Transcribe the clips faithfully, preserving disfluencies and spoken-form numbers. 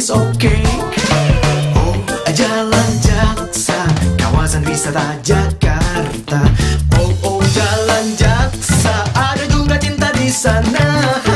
is okay. Oh, Jalan Jaksa, kawasan wisata Jakarta. Oh, oh, Jalan Jaksa, ada juga cinta di sana.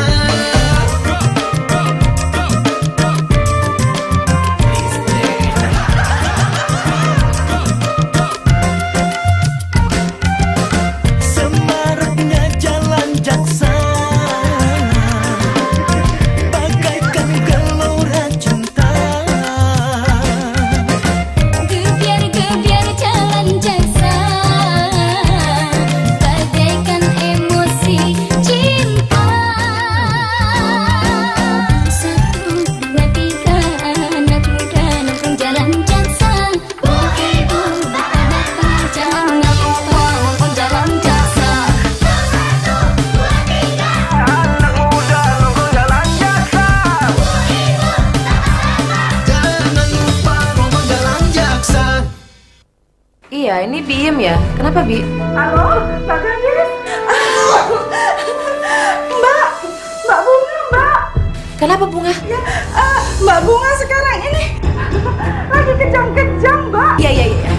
Iya, ini Biem ya. Kenapa, Bi? Halo, Mbak Gadis. Mbak, Mbak Bunga, Mbak. Kenapa Bunga? Ya, uh, Mbak Bunga sekarang ini lagi kejam-kejam, Mbak. Iya, iya, iya.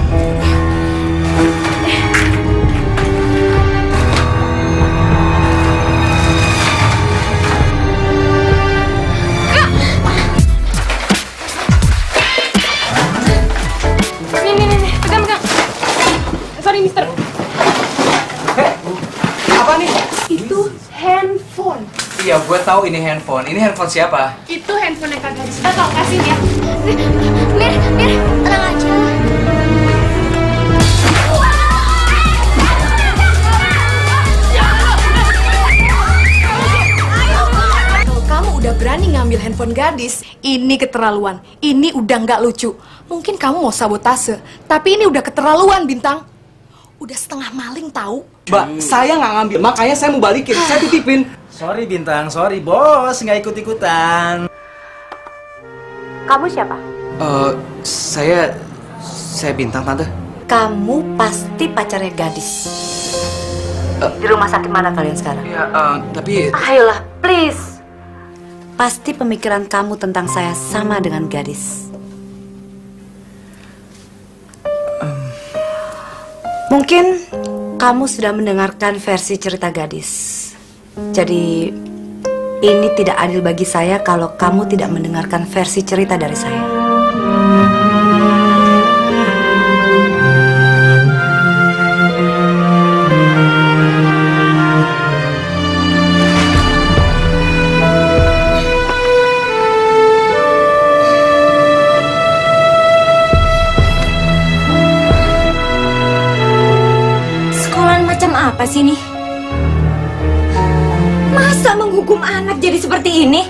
Mister. Heh, apa nih? Itu handphone. Iya, gue tahu ini handphone. Ini handphone siapa? Itu handphone yang Kak Gadis. Kita tolong kasih ya. Mir, Mir, tenang aja. Kamu udah berani ngambil handphone Gadis, ini keterlaluan. Ini udah nggak lucu. Mungkin kamu mau sabotase, tapi ini udah keterlaluan, Bintang. Udah setengah maling tahu. Mbak, saya nggak ngambil, makanya saya mau balikin. Saya titipin. Sorry Bintang, sorry bos, nggak ikut-ikutan. Kamu siapa? Uh, saya, saya Bintang, Tante. Kamu pasti pacarnya Gadis. Uh, Di rumah sakit mana kalian sekarang? Ya, uh, tapi... Ayolah, please. Pasti pemikiran kamu tentang saya sama dengan Gadis. Mungkin kamu sudah mendengarkan versi cerita Gadis. Jadi, ini tidak adil bagi saya kalau kamu tidak mendengarkan versi cerita dari saya. Apa sih ini? Masa menghukum anak jadi seperti ini?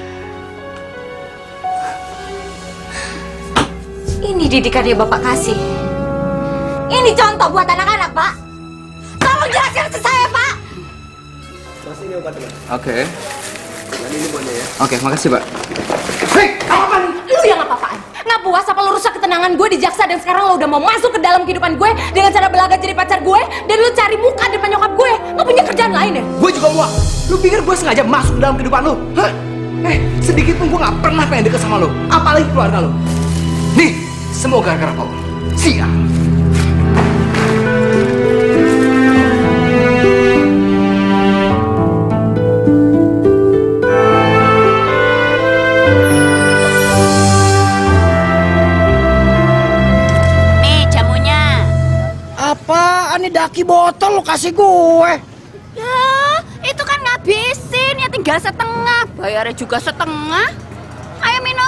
Ini didikan yang Bapak kasih. Ini contoh buat anak-anak, Pak. Tolong jelaskan ke saya, Pak. Mas, ini obatnya. Oke. Jadi ini bonnya ya. Oke, makasih, Pak. Hei, apa nih? Lu yang apa-apaan? Nggak puas apa lu rusak ketenangan gue di Jaksa dan sekarang lo udah mau masuk ke dalam kehidupan gue dengan cara belaga jadi pacar gue dan lu cari muka depan nyokap gue. Nggak punya kerjaan lain ya? Gue juga muak. Lu pikir gue sengaja masuk ke dalam kehidupan lu? Hah? Eh, sedikit pun gue nggak pernah pengen deket sama lu. Apalagi keluarga lu. Nih, semua gara-gara kau. Sial. Ini daki botol lu kasih gue. Ya, itu kan ngabisin ya tinggal setengah. Bayarnya juga setengah. Ayo minum.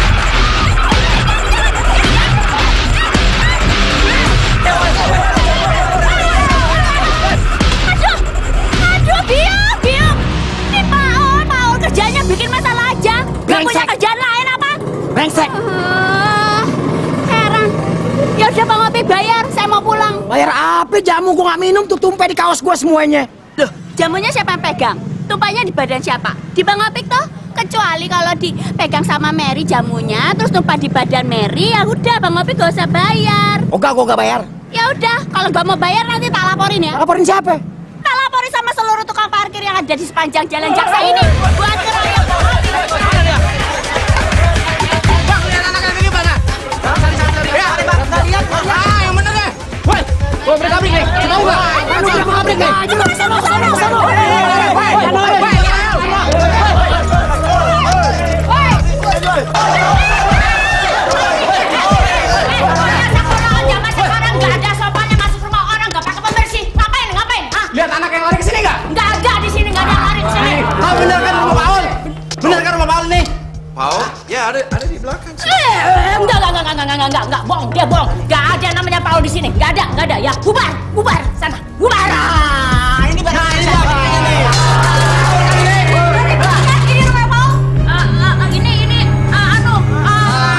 Aduh, aduh, biar, biar. Ini Paul, Paul kerjanya bikin masalah aja. Gak punya kerjaan lain apa? Brengsek. Uh, heran. Ya udah Bang Opi bayar, saya mau pulang. Bayar apa? Jamu gue nggak minum tuh tumpah di kaos gue semuanya. Loh, jamunya siapa yang pegang? Tumpahnya di badan siapa? Di Bang Opik toh? Kecuali kalau dipegang sama Mary jamunya, terus tumpah di badan Mary, ya udah Bang Opik gak usah bayar. Oh gak, gue gak bayar. Ya udah, kalau nggak mau bayar nanti tak laporin ya. Laporin siapa? Tak laporin sama seluruh tukang parkir yang ada di sepanjang jalan Jaksa ini. Buat keroyokan. enggak, enggak, enggak, enggak, enggak, enggak, bohong, dia bohong. Enggak ada namanya Paul di sini, enggak ada, enggak ada. Ya, bubar, bubar, sana, bubar. Nah, ini baru Nah, ini siapa apa? ini? Ini rumah Paul. Ah, ah, ini, ini, ah, anu, ah.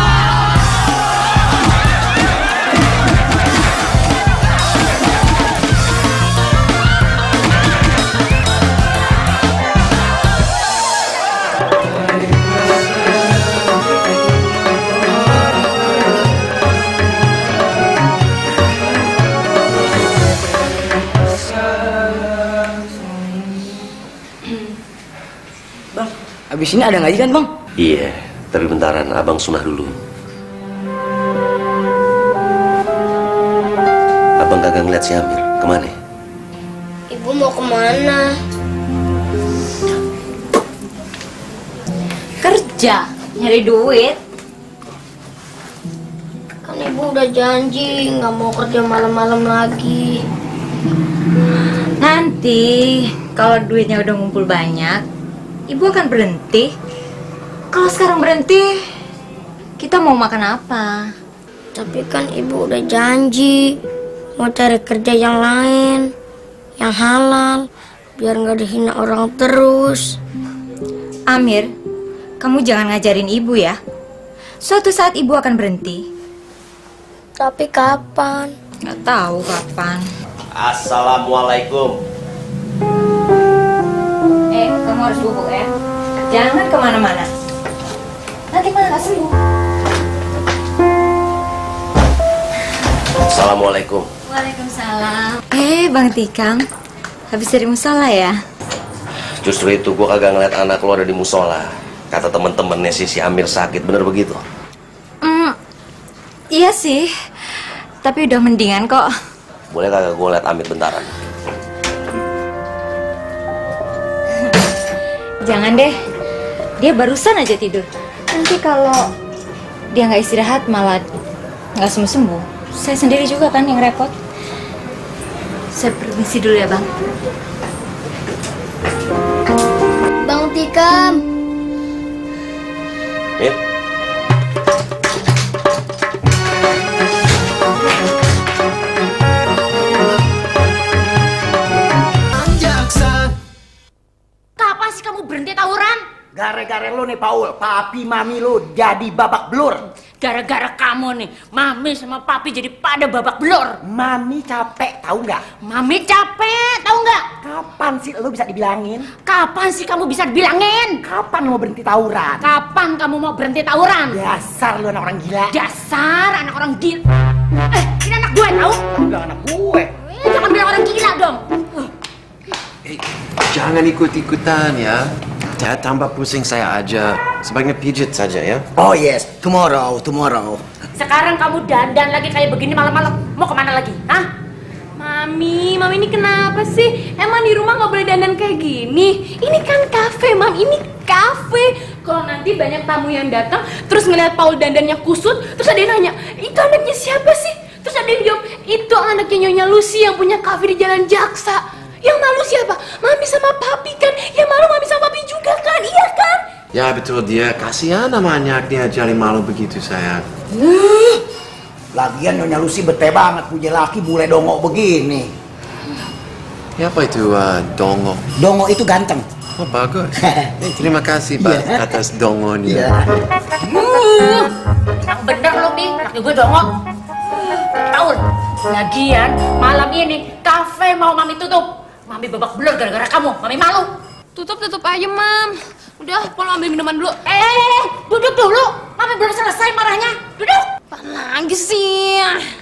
Bang, abis ini ada ngaji kan bang? Iya, tapi bentaran, abang sunah dulu. Abang kagak ngeliat si Amir, kemana? Ibu mau kemana? Kerja, nyari duit. Kan ibu udah janji nggak mau kerja malam-malam lagi. Nanti kalau duitnya udah ngumpul banyak, ibu akan berhenti. Kalau sekarang berhenti, kita mau makan apa? Tapi kan ibu udah janji mau cari kerja yang lain, yang halal, biar nggak dihina orang terus. Amir, kamu jangan ngajarin ibu ya. Suatu saat ibu akan berhenti. Tapi kapan? Nggak tahu kapan. Assalamualaikum. Eh, kamu harus bubuk ya. Jangan kemana-mana. Nanti malah nggak sembuh. Assalamualaikum. Waalaikumsalam. Eh, Bang Tikam, habis dari musola ya? Justru itu gua kagak ngeliat anak lo ada di musola. Kata temen-temennya si si Amir sakit, bener begitu? Hmm, iya sih. Tapi udah mendingan kok. Boleh kagak gua liat Amir bentaran? Jangan deh, dia barusan aja tidur. Nanti kalau dia nggak istirahat malah nggak sembuh-sembuh. Saya sendiri juga kan yang repot. Saya permisi dulu ya bang. Bang Tikam. Mir? Jaksa. Kapan sih kamu berhenti tawuran? Gara-gara lo nih Paul, papi mami lo jadi babak belur. Gara-gara kamu nih, mami sama papi jadi pada babak belur. Mami capek, tahu nggak? Mami capek, tahu nggak? Kapan sih lo bisa dibilangin? Kapan sih kamu bisa bilangin? Kapan lo mau berhenti tawuran? Kapan kamu mau berhenti tawuran? Dasar lo anak orang gila. Dasar anak orang gila. Eh, ini anak gue tahu? Bilang anak gue. Eh, jangan bilang orang gila dong. Eh, jangan ikut-ikutan ya. Ya, tambah pusing saya aja. Sebaiknya pijit saja ya. Oh yes, tomorrow, tomorrow. Sekarang kamu dandan lagi kayak begini malam-malam. Mau kemana lagi? Hah? Mami, Mami ini kenapa sih? Emang di rumah nggak boleh dandan kayak gini? Ini kan kafe, Mam. Ini kafe. Kalau nanti banyak tamu yang datang, terus ngeliat Paul dandannya kusut, terus ada yang nanya, itu anaknya siapa sih? Terus ada yang jawab, itu anaknya Nyonya Lucy yang punya kafe di Jalan Jaksa. Yang malu siapa? Mami sama Papi kan? Yang malu Mami sama Papi juga kan? Iya kan? Ya betul, dia kasihan sama anaknya jadi malu begitu sayang. Uh, lagian Nyonya Lucy bete banget punya laki bule dongo begini. Ya, apa itu uh, dongo? Dongo itu ganteng. Oh bagus. Terima kasih Pak Yeah. atas dongonya. Yeah. Hmm, yang bener lo, Pi. Laki gue dongok. Tahu, lagian malam ini kafe mau Mami tutup. Mami babak belur gara-gara kamu. Mami malu. Tutup, tutup aja, Mam. Udah, Paul ambil minuman dulu. Eh, duduk dulu. Mami belum selesai marahnya. Duduk. Apa lagi sih?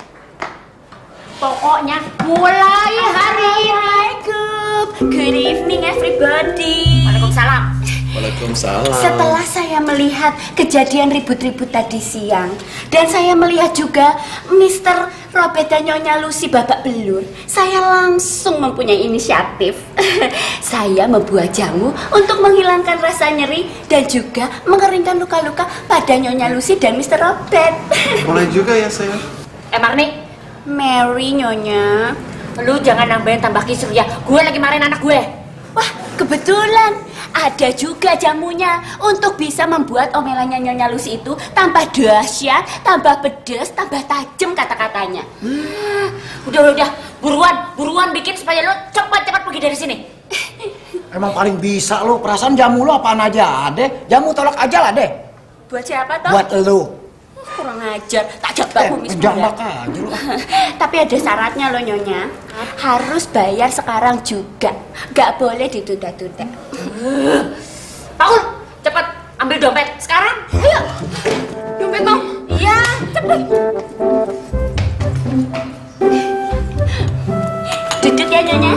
Pokoknya mulai hari ini. Good evening everybody. Waalaikumsalam. Waalaikumsalam. Setelah saya melihat kejadian ribut-ribut tadi siang, dan saya melihat juga Mister Robert dan Nyonya Lucy babak belur, saya langsung mempunyai inisiatif. Saya membuat jamu untuk menghilangkan rasa nyeri dan juga mengeringkan luka-luka pada Nyonya Lucy dan Mister Robert. Boleh juga ya sayang. Eh Marni, Mary Nyonya, lu jangan nambahin tambah kisru ya. Gue lagi marahin anak gue. Wah, kebetulan ada juga jamunya untuk bisa membuat omelannya Nyonya Lucy itu tambah dahsyat, tambah pedes, tambah tajam kata-katanya. Hmm, udah udah buruan, buruan bikin supaya lo cepat-cepat pergi dari sini. Emang paling bisa lo, perasaan jamu lo apaan aja deh. Jamu tolak aja lah deh. Buat siapa toh? Buat lo. Kurang ajar, tak jebak kumis muda. Jambak aja lo. Tapi ada syaratnya loh Nyonya. Harus bayar sekarang juga. Gak boleh ditunda-tunda. Bangun, cepat ambil dompet sekarang. Ayo. Dompet mau? Iya, cepat. Duduk ya Nyonya.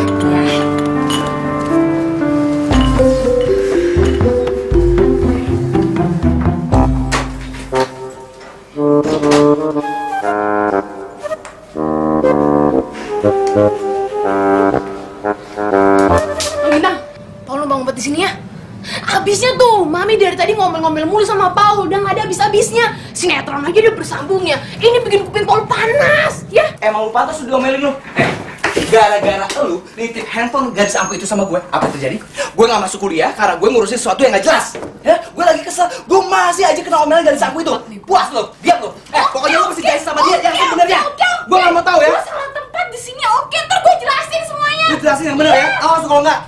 Bintang, tolong bang ngumpet di sini ya. Abisnya tuh, Mami dari tadi ngomel-ngomel mulu sama Paul, udah nggak ada abis-abisnya. Sinetron aja udah bersambungnya. Ini bikin kuping Paul panas, ya? Emang lu pantas udah ngomelin lu? Eh, gara-gara lu nitip handphone gadis aku itu sama gue, apa yang terjadi? Gue nggak masuk kuliah karena gue ngurusin sesuatu yang nggak jelas. Ya, gue lagi kesel. Gue masih aja kena omelan gadis aku itu. Puas lo, diam lo. Eh, pokoknya lo mesti jelasin sama dia yang sebenarnya. Gue nggak mau tahu ya. Gue salah tempat di sini, oke? Ntar gue jelasin semuanya. Lu jelasin yang benar ya. Awas kalau nggak.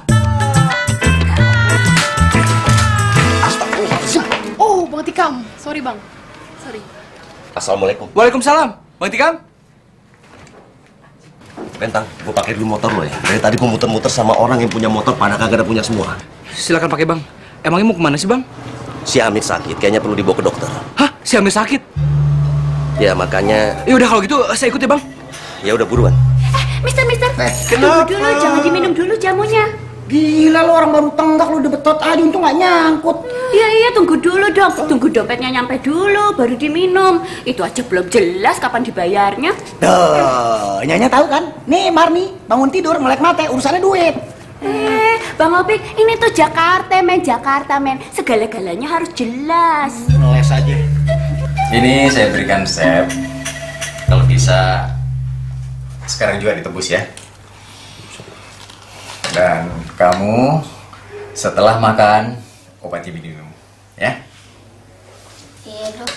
Oh, Bang Tikam. Sorry, Bang. Sorry. Assalamualaikum. Waalaikumsalam. Bang Tikam? Bentang, gue pakai dulu motor lo ya. Dari tadi gue muter-muter sama orang yang punya motor, pada kagak ada punya semua. Silakan pakai bang. Emangnya mau kemana sih bang? Si Amir sakit, kayaknya perlu dibawa ke dokter. Hah? Si Amir sakit? Ya makanya. Ya udah kalau gitu saya ikut ya bang. Ya udah buruan. Eh, Mister, Mister. Eh, Tunggu dulu, jangan diminum dulu jamunya. Gila lo, orang baru tenggak lo udah betot aja, untung gak nyangkut. Iya, iya, tunggu dulu dong. Tunggu dompetnya nyampe dulu, baru diminum. Itu aja belum jelas kapan dibayarnya. Duh, Nyonya tahu kan? Nih Marni, bangun tidur, melek mata, urusannya duit. Eh, Bang Opik, ini tuh Jakarta, men. Jakarta, men. Segala-galanya harus jelas. Ngeles aja. Ini saya berikan resep. Kalau bisa, sekarang juga ditebus ya. Dan kamu setelah makan, obati minum, ya? Iya dok.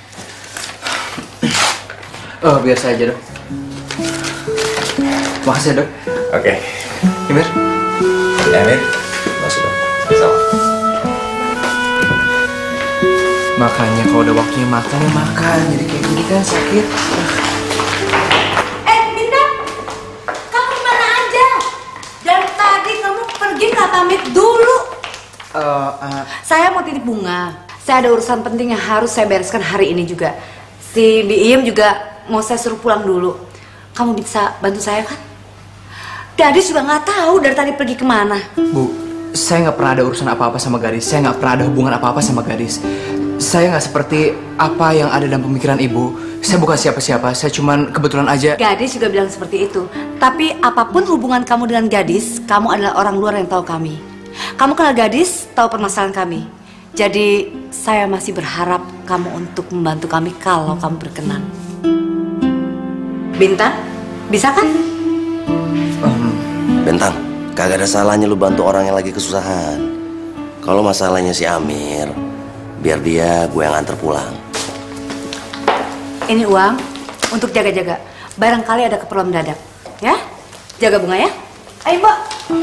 Oh, biar saya aja dok. Makasih ya dok. Oke. Amir. Ya, Amir. Masuk dong. Sama. Makanya kalau udah waktunya makan ya makan. Jadi kayak gini kan sakit. Eh, Bintang, kamu mana aja? Dari tadi kamu pergi nggak pamit dulu. Uh, uh, Saya mau titip bunga. Saya ada urusan penting yang harus saya bereskan hari ini juga. Si Biim juga mau saya suruh pulang dulu. Kamu bisa bantu saya kan? Gadis juga nggak tahu dari tadi pergi kemana. Bu, saya nggak pernah ada urusan apa-apa sama gadis. Saya nggak pernah ada hubungan apa-apa sama gadis. Saya nggak seperti apa yang ada dalam pemikiran ibu. Saya bukan siapa-siapa. Saya cuman kebetulan aja. Gadis juga bilang seperti itu. Tapi apapun hubungan kamu dengan gadis, kamu adalah orang luar yang tahu kami. Kamu kenal gadis, tahu permasalahan kami. Jadi saya masih berharap kamu untuk membantu kami kalau kamu berkenan. Bintang, bisa kan? Bentang, kagak ada salahnya lu bantu orang yang lagi kesusahan. Kalau masalahnya si Amir, biar dia gue yang antar pulang. Ini uang untuk jaga-jaga. Barangkali ada keperluan mendadak, ya? Jaga bunga ya. Ayo mbak.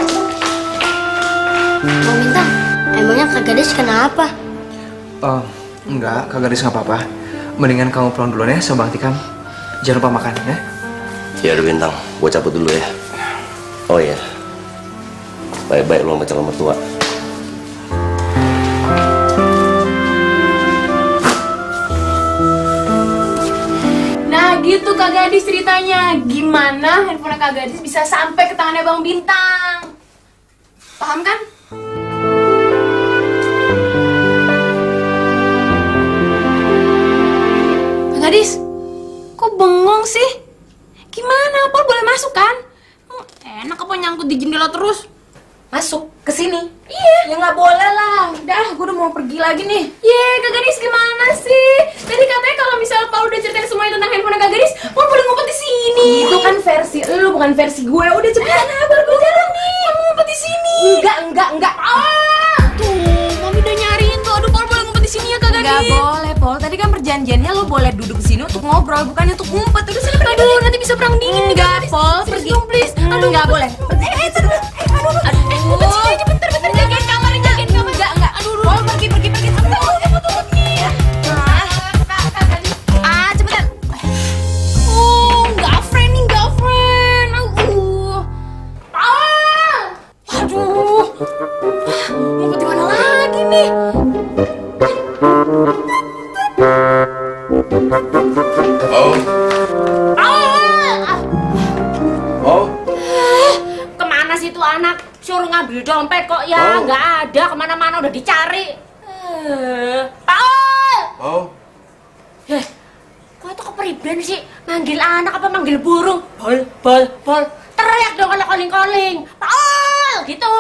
Mau minta, emangnya Kak Gadis kenapa? Oh, enggak, Kak Gadis nggak apa-apa. Mendingan kamu pulang duluan ya sama Bang Tikam. Jangan lupa makan ya. Ya udah Bintang, gue cabut dulu ya. Oh iya, baik-baik lu sama calon mertua. Nah gitu Kak Gadis ceritanya. Gimana handphone Kak Gadis bisa sampai ke tangannya Bang Bintang? Paham kan? Kak Gadis, kok bengong sih? Gimana? Paul boleh masuk kan? Enak apa nyangkut di jendela terus? Masuk ke sini. Iya. Ya nggak boleh lah. Udah, gue udah mau pergi lagi nih. Ye, Kak Gadis gimana sih? Tadi katanya kalau misalnya Paul udah ceritain semuanya tentang handphone Kak Gadis, Paul boleh ngumpet di sini. Itu kan versi lu, bukan versi gue. Udah cepetan, eh, baru gue jalan nih. Kamu ngumpet di sini. Enggak, enggak, enggak. Ah, tuh, Mami udah nyariin tuh. Aduh, Paul boleh ngumpet di sini ya kagak? Enggak boleh, Paul. Tadi kan perjanjiannya lo boleh duduk di sini untuk ngobrol, bukannya untuk ngumpet. Udah sana pergi. Aduh, nanti bisa perang dingin nih. Enggak, Paul. Pergi. Dong, please. Aduh, enggak boleh. Eh, eh, aduh, aduh, aduh. Eh, ngumpet sini aja bentar, bentar. Jagain kamar, jagain kamar. Enggak, enggak. Aduh, Paul, pergi, pergi, pergi. Sebentar. Ah, cepetan. Oh, enggak friend nih, enggak friend. Aduh. Ah. Aduh. Ngumpet di mana lagi nih? Oh, Ah. oh, Kemana sih tuh anak? Suruh ngambil dompet kok ya? Oh. Nggak ada, kemana-mana udah dicari. Eh, Paul! oh. Eh, kok itu kepriben sih? Manggil anak apa manggil burung? Pol, pol, pol. Teriak dong kalau calling-calling. Paul! Gitu.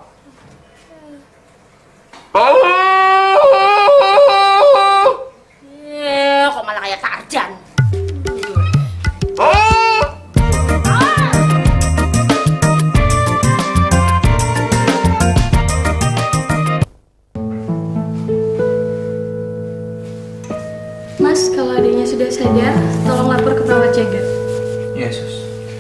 Eh, kok malah kayak Tarzan? Mas, kalau adiknya sudah sadar, tolong lapor ke perawat jaga. Yesus.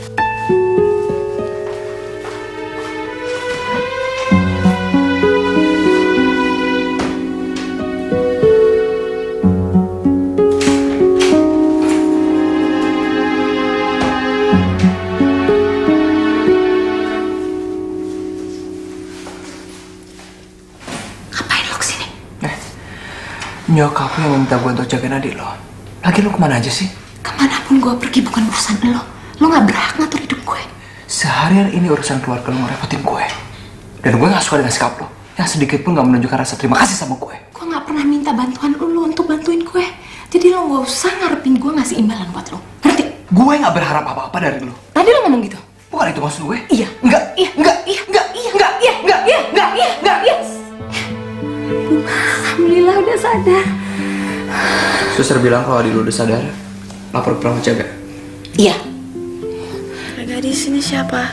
Ngapain lo kesini? Nyokap lo yang minta gue untuk jagain adik lo. Lagi lo kemana aja sih? Kemanapun gue pergi bukan urusan lo. Lo gak berhak ngatur hidup gue. Seharian ini urusan keluarga lo ngerepotin gue. Dan gue gak suka dengan sikap lo. Yang sedikit pun gak menunjukkan rasa terima kasih sama gue. Gue gak pernah minta bantuan lo untuk bantuin gue. Jadi lo gak usah ngarepin gue ngasih imbalan buat lo. Ngerti? Gue gak berharap apa-apa dari lo. Tadi lo ngomong gitu? Bukan itu maksud gue? Iya. Enggak, Iya. enggak, Iya. enggak, Iya. enggak, Iya. enggak, Iya. enggak, Iya. enggak, Iya. Alhamdulillah udah sadar. Suster bilang kalau adik lo udah sadar, lapor ke perawat jaga. Iya. Gadis ini siapa?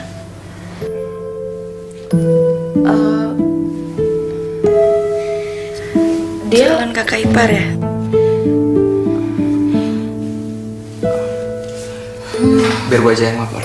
Eh, Dia kan kakak ipar ya? Biar gue aja yang lapor.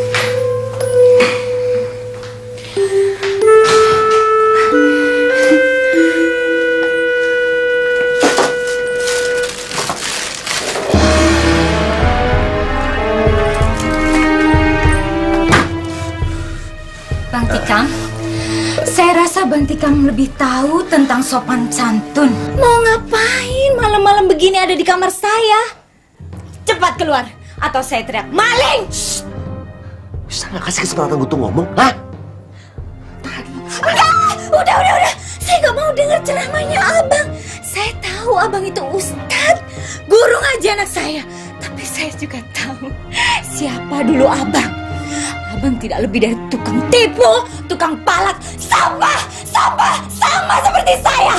Bang Tikam, saya rasa Bang Tikam lebih tahu tentang sopan santun. Mau ngapain malam-malam begini ada di kamar saya? Cepat keluar, atau saya teriak maling! Bisa nggak kasih kesempatan gue tuh ngomong? Hah? Enggak, udah, udah, udah. Saya nggak mau dengar ceramahnya abang. Saya tahu abang itu ustadz, guru ngaji anak saya. Tapi saya juga tahu siapa dulu abang. Abang tidak lebih dari tukang tipu, tukang palak, sama, sama, sama seperti saya.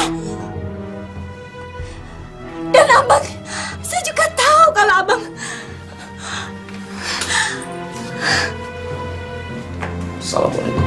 Dan abang, saya juga tahu kalau abang... Assalamualaikum.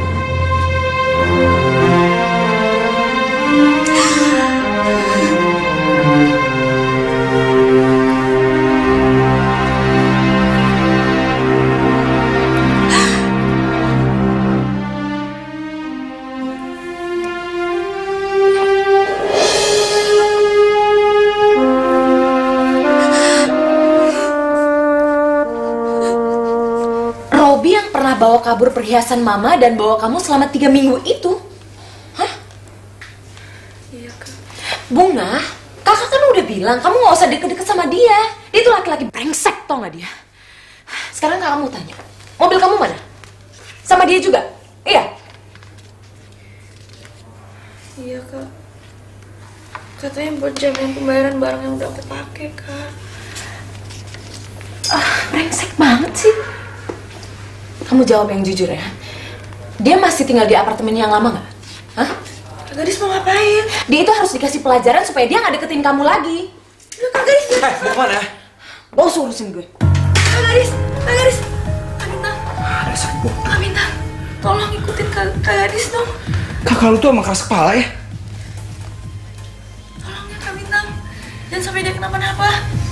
Robi yang pernah bawa kabur perhiasan mama dan bawa kamu selama tiga minggu itu. Hah? Iya, Kak. Bunga, kakak kan udah bilang kamu gak usah deket-deket sama dia. Dia itu laki-laki brengsek, tau gak dia? Sekarang kamu tanya, mobil kamu mana? Sama dia juga? Iya? Iya, Kak. Katanya buat jaminan pembayaran barang yang udah aku pakai, Kak. Ah, brengsek banget sih. Kamu jawab yang jujur ya. Dia masih tinggal di apartemen yang lama nggak? Hah? Kak Gadis mau ngapain? Dia itu harus dikasih pelajaran supaya dia nggak deketin kamu lagi. Udah, Kak Gadis. Eh, mau kemana? Bos urusin gue. Kak Gadis, Kak Gadis. Aminta, Ada sakit bodoh. Aminta. Tolong ikutin Kak Gadis dong. Kakak lu tuh emang keras kepala ya? Tolong ya Kak Bintang. Jangan sampai dia kenapa-napa.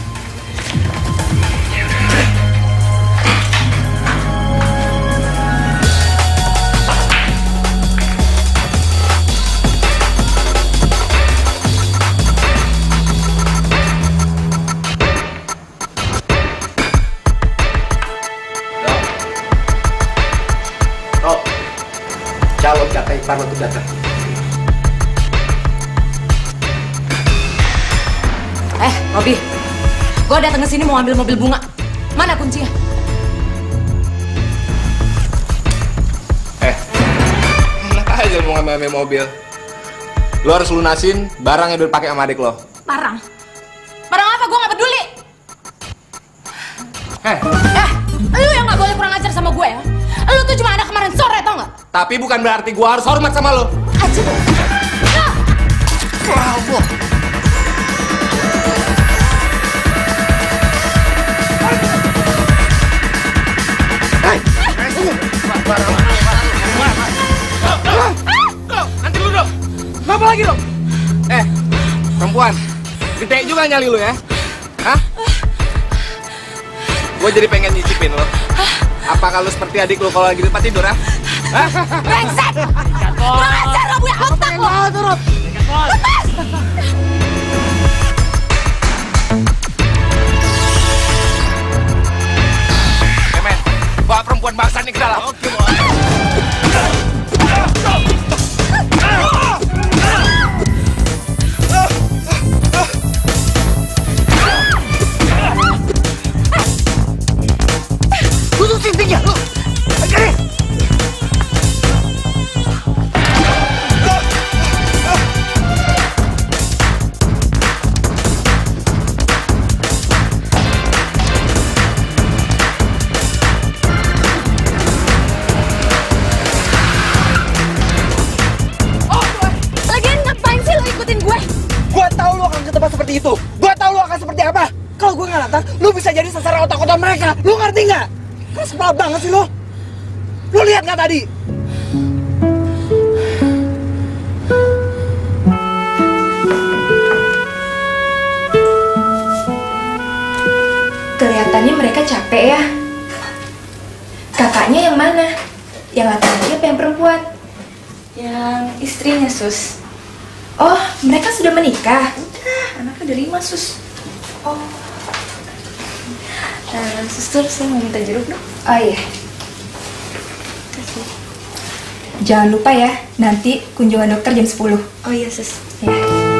Calon kakak ipar lo tuh datang. Eh, Robi, gue datang ke sini mau ambil mobil bunga. Mana kuncinya? Eh, enak aja mau ngambil mobil. Lo harus lunasin barang yang udah dipakai sama adik lo. Barang? Barang apa? Gue nggak peduli. Eh, Eh, lu yang nggak boleh kurang ajar sama gue ya. Lu tuh cuma anak kemarin sore, tau nggak? tapi bukan berarti gua harus hormat sama lo. Aja. Wah, wah. Nanti lu dong. Ngapa lagi dong? Eh, perempuan, gede juga nyali lu ya? Hah? Gue jadi pengen nyicipin lo. Apa kalau seperti adik lu kalau lagi di tempat tidur, ah? Brengsek! Kurang ajar lo, punya otak lo! Lepas! Kemen, bawa perempuan bangsa ini ke dalam. Oke, Kususin tinggi lu. Oke. Itu, gua tahu lu akan seperti apa. Kalau gua nggak nantang, lu bisa jadi sasaran otak-otak mereka. Lu ngerti nggak? Keras kepala banget sih lu. Lu lihat nggak tadi? Kelihatannya mereka capek ya. Kakaknya yang mana? Yang laki-laki apa yang perempuan? Yang istrinya, Sus. Oh, mereka sudah menikah? Udah, anaknya udah lima, Sus. Oh. Nah, suster, saya mau minta jeruk dong. Oh iya. Kasih. Jangan lupa ya, nanti kunjungan dokter jam sepuluh. Oh iya, Sus. Ya.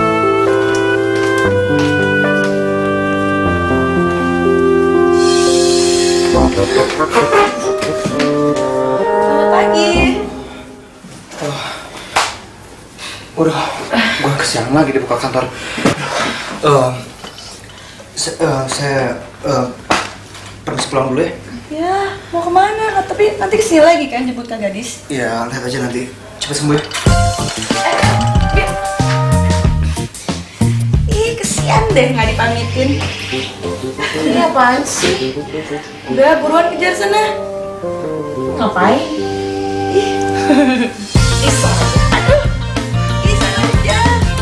Selamat pagi. Udah, gue kesiangan lagi dibuka kantor. Uh, se uh, saya uh, pergi pulang dulu ya. Ya, mau kemana? Tapi nanti kesini lagi kan jemput Kak Gadis? Ya, lihat aja nanti. Cepet sembuh ya. Ih, kesian deh nggak dipamitin. Ini apaan sih? Udah, buruan kejar sana. Ngapain? Ih. Ih, aduh. Ih, sana aja.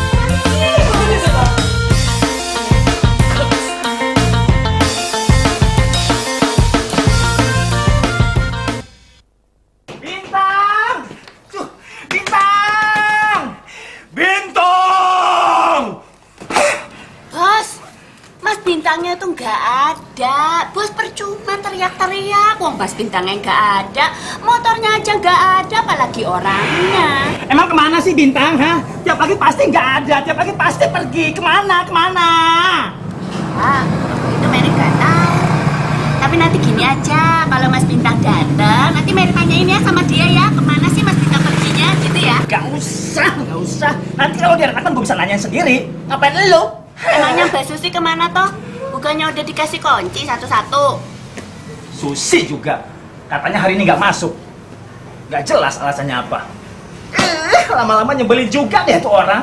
Bintang! Tuh, Bintang! Bintang! Bos, Mas Bintangnya tuh nggak ada. Bos percuma teriak-teriak. Wong Mas Bintangnya nggak ada, motornya aja nggak ada, apalagi orangnya. Emang kemana sih Bintang, ha? Tiap pagi pasti nggak ada, tiap pagi pasti pergi. Kemana, kemana? Ah, itu Mary nggak tahu. Tapi nanti gini aja, kalau Mas Bintang datang, nanti Mary tanyain ya sama dia ya, kemana sih Mas Bintang perginya, gitu ya? Gak usah, gak usah. Nanti kalau dia datang gue bisa nanya sendiri. Ngapain lu? Emangnya Mbak Susi kemana toh? Bukannya udah dikasih kunci satu-satu? Susi juga. Katanya hari ini nggak masuk. Nggak jelas alasannya apa. Eh, lama-lama nyebelin juga deh tuh orang.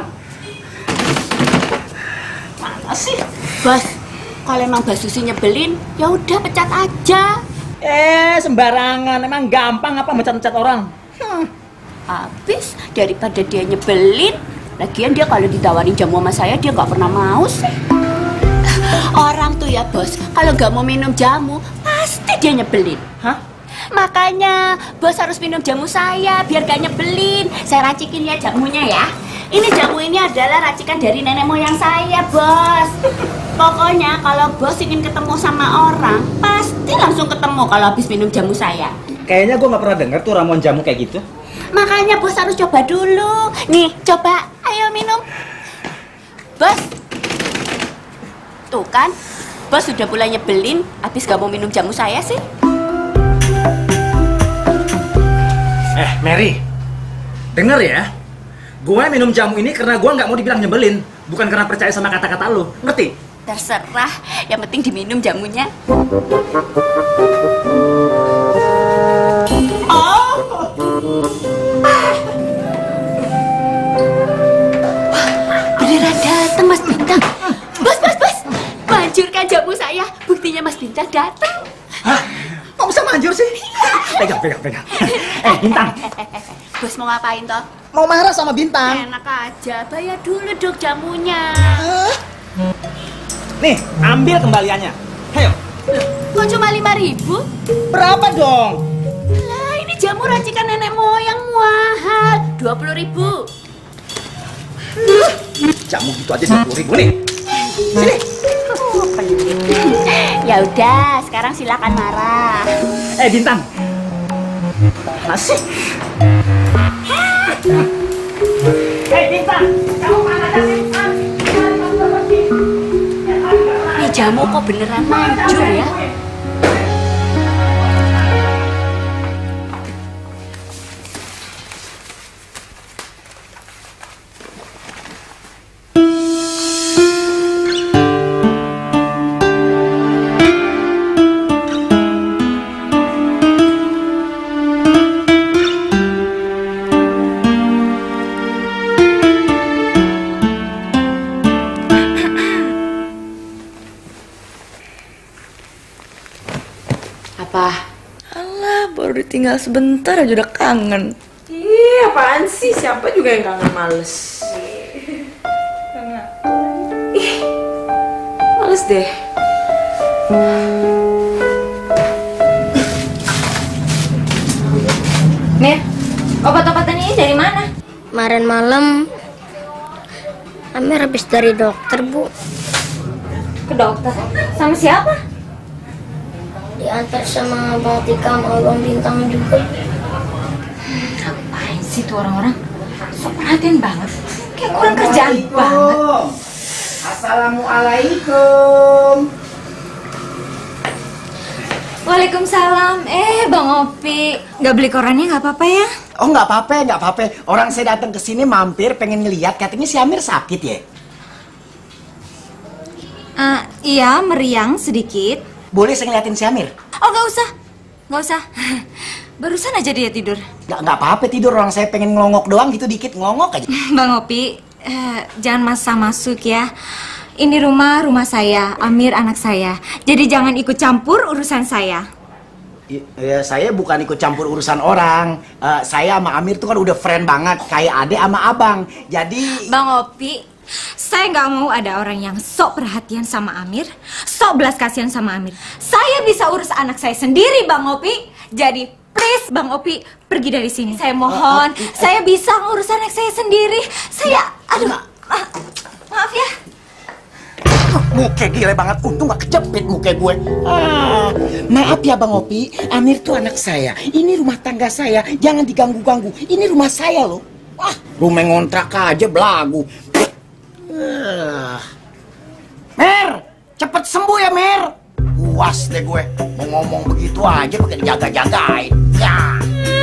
Mana sih? Bos, kalau emang Mbak Susi nyebelin, ya udah pecat aja. Eh, sembarangan. Emang gampang apa mecat-mecat orang? Hmm. Habis daripada dia nyebelin, lagian dia kalau ditawarin jamu sama saya dia nggak pernah mau sih. Orang tuh ya bos, kalau nggak mau minum jamu pasti dia nyebelin. Hah? Makanya bos harus minum jamu saya biar gak nyebelin. Saya racikin ya jamunya ya. Ini jamu ini adalah racikan dari nenek moyang saya bos. Pokoknya kalau bos ingin ketemu sama orang pasti langsung ketemu kalau habis minum jamu saya. Kayaknya gue nggak pernah dengar tuh ramuan jamu kayak gitu. Makanya bos harus coba dulu. Nih, coba. Ayo minum. Bos. Tuh kan, bos sudah mulai nyebelin habis gak mau minum jamu saya sih. Eh, Mary. Denger ya. Gue minum jamu ini karena gue nggak mau dibilang nyebelin. Bukan karena percaya sama kata-kata lo. Ngerti? Terserah. Yang penting diminum jamunya. Oh. Beneran datang Mas Bintang. Bos, bos, bos. Manjurkan jamu saya. Buktinya Mas Bintang datang. Hah? Kok bisa manjur sih? Pegang, pegang, pegang. Eh, Bintang. Bos mau ngapain toh? Mau marah sama Bintang. Enak aja. Bayar dulu dong jamunya. Nih, ambil kembaliannya. Ayo. Kok cuma lima ribu? Berapa dong? Lah, ini jamu racikan nenek moyang mahal. Dua puluh ribu. Jamu gitu aja dua puluh ribu nih. Sini. Ya udah, sekarang silakan marah. Eh, Bintang. Masih. Eh, Bintang. Kamu mana Bintang? Ini jamu kok beneran manjur ya? Tinggal sebentar aja udah kangen. Ih, apaan sih? Siapa juga yang kangen males? Ih, males deh. Mir, obat-obatan ini dari mana? Kemarin malam Amir habis dari dokter, Bu. Ke dokter? Sama siapa? Diantar sama Bang Tika sama Bang Bintang juga. Ngapain sih tuh orang-orang? So perhatian banget. Kayak kurang kerjaan banget. Assalamualaikum. Waalaikumsalam. Eh, Bang Opi, nggak beli korannya nggak apa-apa ya? Oh, nggak apa-apa, nggak apa-apa. Orang saya datang ke sini mampir pengen ngeliat, katanya si Amir sakit ya. Uh, iya, meriang sedikit. Boleh saya ngeliatin si Amir? Oh, nggak usah, nggak usah. Barusan aja dia tidur. Nggak, nggak apa-apa tidur, orang saya pengen ngelongok doang gitu, dikit ngelongok aja. Bang Opi, uh, jangan masa masuk ya. Ini rumah rumah saya, Amir anak saya. Jadi jangan ikut campur urusan saya. Ya, saya bukan ikut campur urusan orang. Uh, saya sama Amir tuh kan udah friend banget, kayak adek sama abang. Jadi Bang Opi, saya nggak mau ada orang yang sok perhatian sama Amir, sok belas kasihan sama Amir. Saya bisa urus anak saya sendiri, Bang Opi. Jadi please, Bang Opi, pergi dari sini. Saya mohon, uh, uh, uh, saya bisa ngurus anak saya sendiri. Saya, aduh, ma maaf ya. Muka gile banget, untung gak kejepit muka gue. Ah, maaf ya Bang Opi, Amir tuh anak saya. Ini rumah tangga saya, jangan diganggu-ganggu. Ini rumah saya loh. Wah, rumah ngontrak aja belagu. Uh. Mer, cepet sembuh ya Mer. Puas deh gue, mau ngomong begitu aja pakai jaga-jagain. Ya.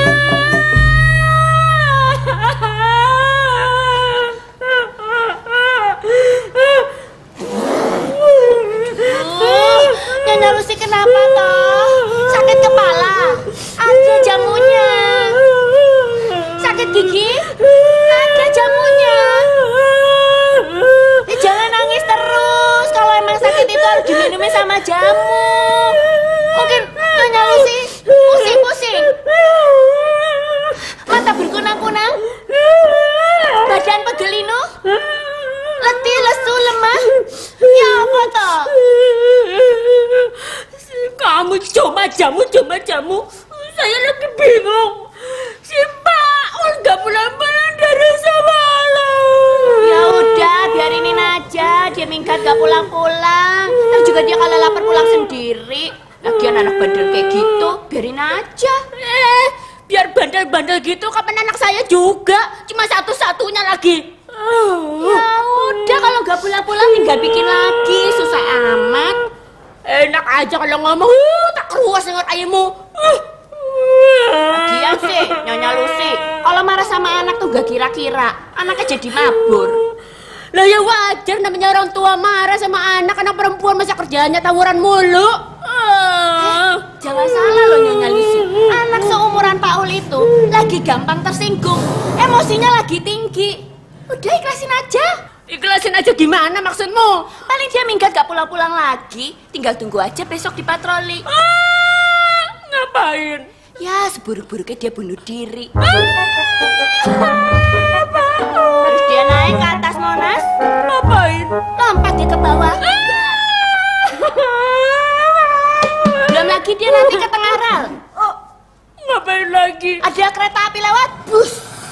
Nyonya Lucy kenapa toh? Sakit kepala? Ada jamunya. Sakit gigi? Ada jamunya. Eh, jangan nangis terus. Kalau emang sakit itu harus diminumi sama jamu. Mungkin Nyonya Lucy pusing-pusing. kamu cuma jamu, cuma jamu. Saya lagi bingung. Si Paul nggak pulang-pulang dari semalam. Ya udah, biarinin aja. Dia minggat nggak pulang-pulang. Dan juga dia kalau lapar pulang sendiri. Lagian anak bandel kayak gitu, biarin aja. Eh, biar bandel-bandel gitu, kapan anak saya juga? Cuma satu-satunya lagi. Ya udah, kalau nggak pulang-pulang tinggal bikin lagi. Susah amat. Enak aja kalau ngomong, uh, tak keruas dengar ayammu. Uh. Lagian sih, Nyonya Lucy, kalau marah sama anak tuh gak kira-kira, anaknya jadi mabur. Lah ya wajar, namanya orang tua marah sama anak, anak perempuan masa kerjaannya tawuran mulu. Eh, jangan salah loh Nyonya Lucy, anak seumuran Paul itu lagi gampang tersinggung, emosinya lagi tinggi. Udah ikhlasin aja. Ikhlasin aja gimana maksudmu? Paling dia minggat gak pulang-pulang lagi, tinggal tunggu aja besok di patroli. Ah, ngapain? Ya, seburuk-buruknya dia bunuh diri. Ah, Terus dia naik ke atas Monas. Ngapain? Lompat dia ke bawah. Belum lagi dia nanti ke tengah rel. Oh, ngapain lagi? Ada kereta api lewat, bus.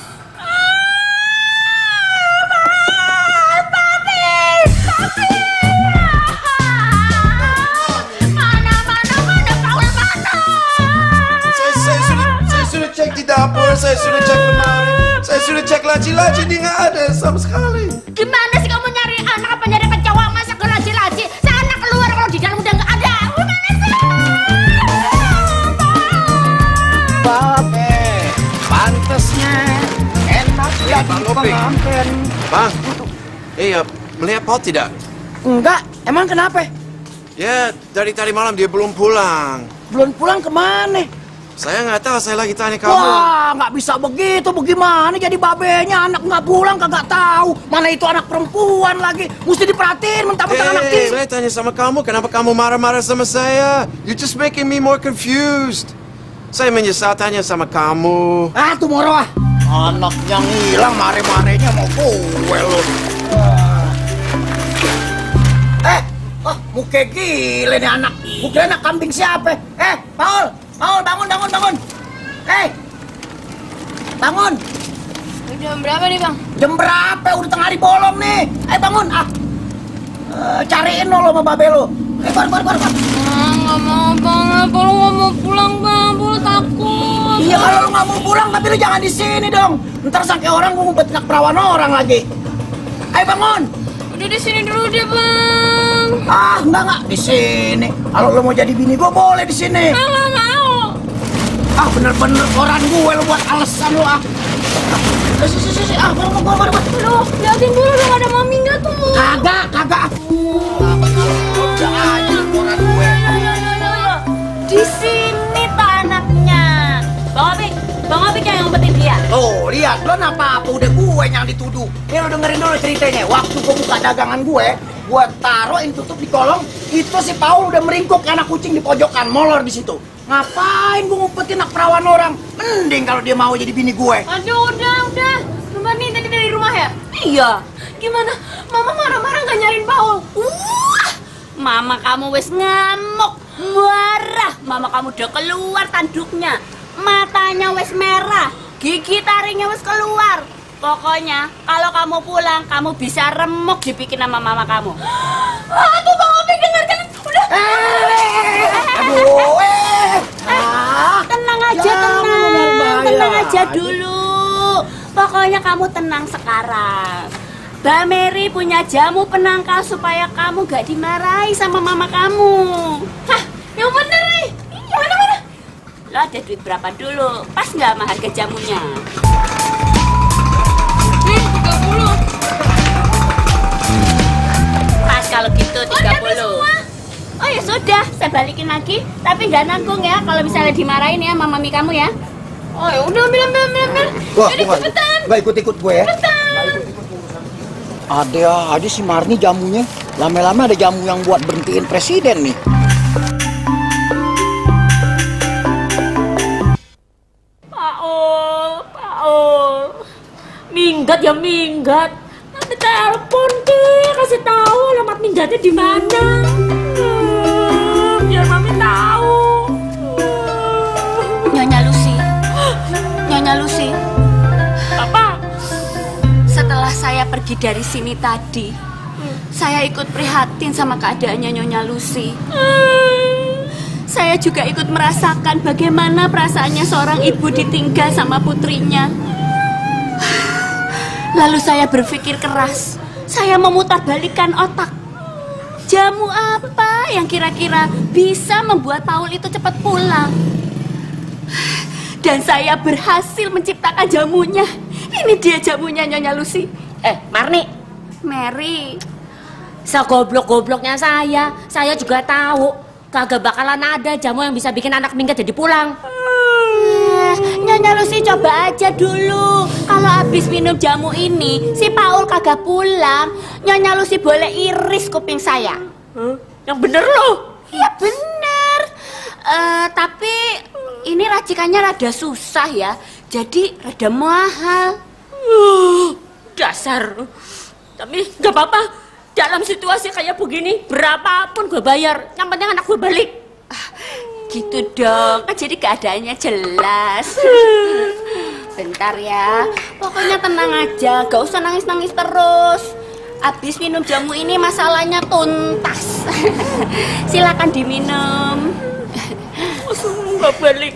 Cek di dapur, saya sudah cek lemari, saya sudah cek laci-laci, dia nggak ada sama sekali. Gimana sih kamu nyari anak apa nyari kecoa, masa ke laci-laci? Sana keluar kalau di dalam udah nggak ada. Gimana sih? Babe, pantesnya enak ya di pengantin. Bang, iya melihat Paul tidak? Enggak, emang kenapa? Ya dari tadi malam dia belum pulang. Belum pulang kemana? Saya nggak tahu, saya lagi tanya kamu. Wah, nggak bisa begitu. Bagaimana jadi babenya anak nggak pulang kagak tahu. Mana itu anak perempuan lagi. Mesti diperhatiin mentang-mentang Hey, anak tim. saya tanya sama kamu, kenapa kamu marah-marah sama saya? You just making me more confused. Saya menyesal tanya sama kamu. Ah, tuh moro ah. Anak yang hilang mare-marenya mau gue lu. Eh, oh, muka gile nih anak. Muka anak kambing siapa? Eh, Paul. Paul, bangun, bangun, bangun. Hei, bangun. Jam berapa nih bang? Jam berapa? Udah tengah hari bolong nih. Ayo bangun, ah. Uh, cariin lo sama babe lo. Eh, bar, bar, bar, bar. Ah, nggak mau bang, Paul nggak mau pulang bang, Paul takut. Iya kalau lo nggak mau pulang, tapi lo jangan di sini dong. Ntar sangka orang gue ngumpet nak perawan orang lagi. Ayo bangun. Udah di sini dulu deh bang. Ah, enggak enggak di sini. Kalau lo mau jadi bini gue boleh di sini. Ah, nggak mau. Ah, bener-bener koran gue lo buat alasan lo ah. Ah, si, si, si, si. Ah, baru, baru, baru, baru. Loh, liatin dulu dong ada mami nggak tuh? Kagak, kagak. Udah aja koran gue. Di sini tuh anaknya. Bang Opik, Bang Opik yang ngumpetin dia. Tuh, lihat lo apa-apa udah gue yang dituduh. Nih lo dengerin dulu ceritanya. Waktu gue buka dagangan gue, gue taruhin tutup di kolong. Itu si Paul udah meringkuk anak kucing di pojokan, molor di situ. Ngapain gue ngumpetin anak perawan orang? Mending kalau dia mau jadi bini gue. Aduh, udah, udah. Mbak nih tadi dari rumah ya? Iya. Gimana? Mama marah-marah nggak nyariin Paul? Wah, mama kamu wes ngamuk, marah. Mama kamu udah keluar tanduknya, matanya wes merah, gigi taringnya wes keluar. Pokoknya kalau kamu pulang, kamu bisa remuk dibikin sama mama kamu. Aduh, Bang Opik dengarkan. Udah. Eh, aduh, eh. Ah, tenang aja, tenang, tenang aja dulu. Pokoknya kamu tenang sekarang. Mbak Mary punya jamu penangkal supaya kamu gak dimarahi sama mama kamu. Hah, yang bener nih. Mana mana? Lo ada duit berapa dulu? Pas nggak sama harga jamunya? Nih, tiga puluh. Pas kalau gitu tiga puluh. Oh ya sudah, saya balikin lagi. Tapi nggak nanggung ya kalau misalnya dimarahin ya sama mami kamu ya. Oh ya udah, ambil ambil ambil ambil. Wah, Jadi bukan. cepetan. Gak ikut-ikut gue ya. Cepetan. Ada aja si Marni jamunya. Lama-lama ada jamu yang buat berhentiin presiden nih. Paul, Paul. Minggat ya minggat. Nanti telepon deh, kasih tahu alamat minggatnya di mana. Hmm, biar mami tahu. dari sini tadi, saya ikut prihatin sama keadaannya Nyonya Lucy. Saya juga ikut merasakan bagaimana perasaannya seorang ibu ditinggal sama putrinya. Lalu saya berpikir keras. Saya memutarbalikkan otak. Jamu apa yang kira-kira bisa membuat Paul itu cepat pulang? Dan saya berhasil menciptakan jamunya. Ini dia jamunya Nyonya Lucy. Eh, Marni. Mary. Segoblok-gobloknya saya, saya juga tahu kagak bakalan ada jamu yang bisa bikin anak minggat jadi pulang. Eh, Nyonya Lucy coba aja dulu. Kalau habis minum jamu ini, si Paul kagak pulang, Nyonya Lucy boleh iris kuping saya. Huh? Yang bener loh. Iya bener. Uh, tapi ini racikannya rada susah ya, jadi rada mahal. Uh, dasar. Tapi gak apa-apa. Dalam situasi kayak begini, berapapun gue bayar. Yang penting anak gue balik. Ah, gitu dong, kan jadi keadaannya jelas. Bentar ya, pokoknya tenang aja, gak usah nangis-nangis terus. Abis minum jamu ini masalahnya tuntas. Silakan diminum. Gak balik.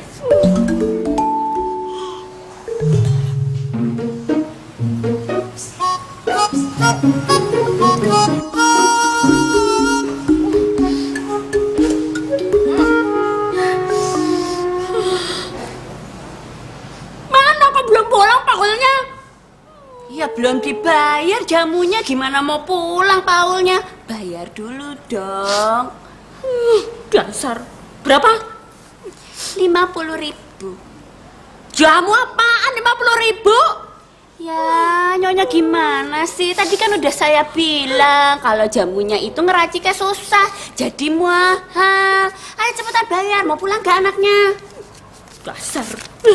Mana kok belum pulang Paulnya? Ya belum dibayar jamunya, gimana mau pulang Paulnya? Bayar dulu dong. Uh, dasar. Berapa? lima puluh ribu. Jamu apaan lima puluh ribu? Ya, Nyonya gimana sih? Tadi kan udah saya bilang kalau jamunya itu ngeraciknya susah, jadi mahal. Ayo cepetan bayar, mau pulang gak anaknya? Dasar.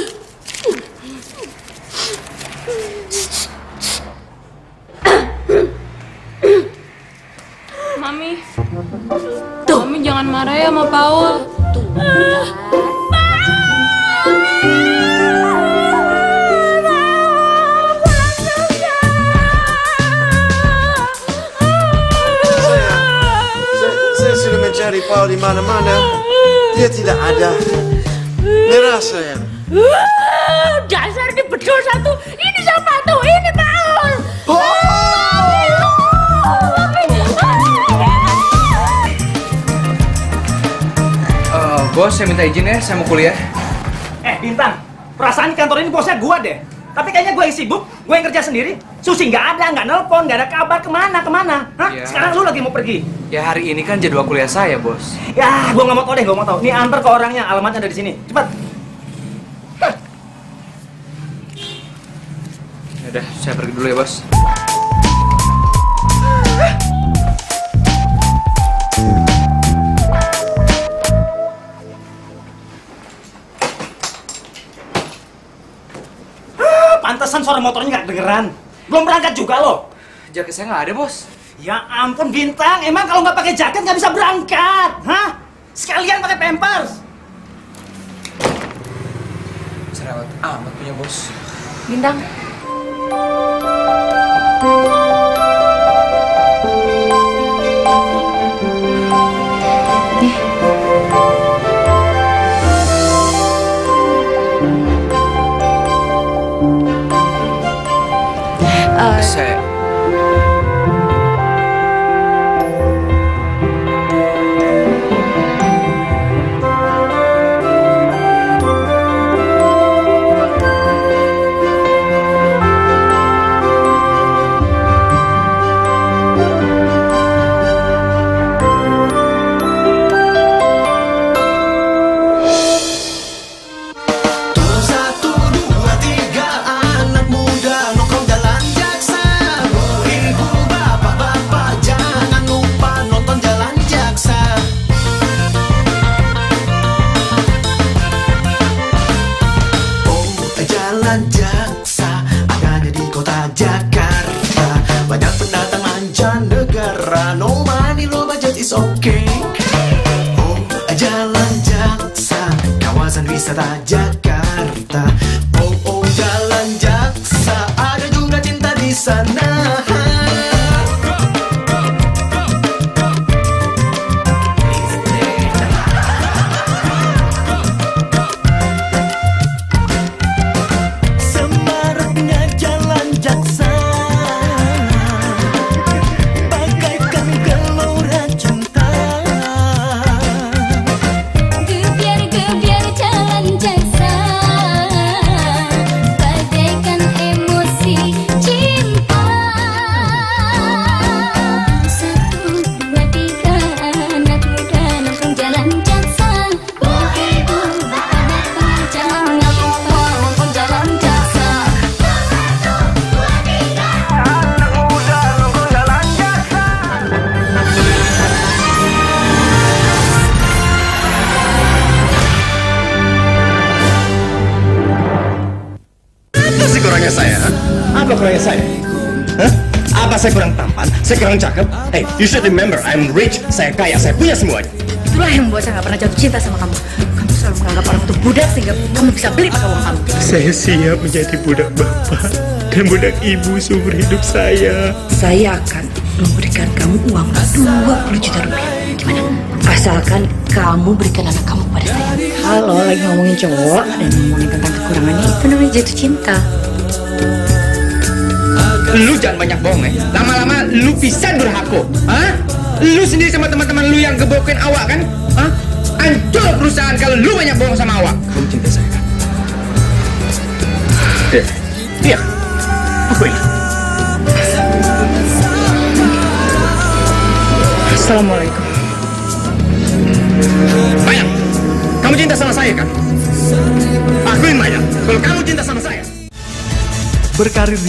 Mami, tuh. Mami jangan marah ya sama Paul. Tuh. Mencari Paul di mana-mana, dia tidak ada. Merah sayang. Uh, dasar ini betul satu. Ini siapa tuh? Ini Paul. Uh, bos, saya minta izin ya, saya mau kuliah. Eh, Bintang, perasaan di kantor ini bosnya gua deh. Tapi kayaknya gue yang sibuk, gue yang kerja sendiri. Susi nggak ada, nggak nelpon, nggak ada kabar kemana kemana. Hah? Ya. Sekarang lu lagi mau pergi? Ya hari ini kan jadwal kuliah saya, bos. Ya, gue nggak mau tau deh, gue mau tau. Nih antar ke orangnya, alamatnya ada di sini. Cepat. Ya udah, saya pergi dulu ya, bos. Pantesan suara motornya nggak kedengeran. Belum berangkat juga loh. Jaket saya nggak ada, bos. Ya ampun Bintang, emang kalau nggak pakai jaket nggak bisa berangkat, hah? Sekalian pakai pampers. Cerewet amat punya bos. Bintang. Nih. Uh, saya okay. Oh, Jalan Jaksa, kawasan wisata Jakarta. Oh, oh, Jalan Jaksa, ada juga cinta di sana. kurangnya saya? Hah? Apa saya kurang tampan? Saya kurang cakep? Hey, you should remember, I'm rich, saya kaya, saya punya semuanya. Itulah yang membuat saya nggak pernah jatuh cinta sama kamu. Kamu selalu menganggap orang itu budak sehingga kamu bisa beli pakai uang kamu. Saya siap menjadi budak bapak dan budak ibu seumur hidup saya. Saya akan memberikan kamu uang dua puluh juta rupiah. Gimana? Asalkan kamu berikan anak kamu kepada saya. Kalau lagi ngomongin cowok dan ngomongin tentang kekurangannya, itu namanya jatuh cinta. Lu jangan banyak bohong ya. Lama-lama lu pisan durhaka. Hah? Lu sendiri sama teman-teman lu yang gebokin awak kan? Hah? Hancur perusahaan kalau lu banyak bohong sama awak. Kamu cinta saya kan? Iya. Iya. Aku ingat. Assalamualaikum. Maya, kamu cinta sama saya kan? Akuin Maya, kalau kamu cinta sama saya. Berkarir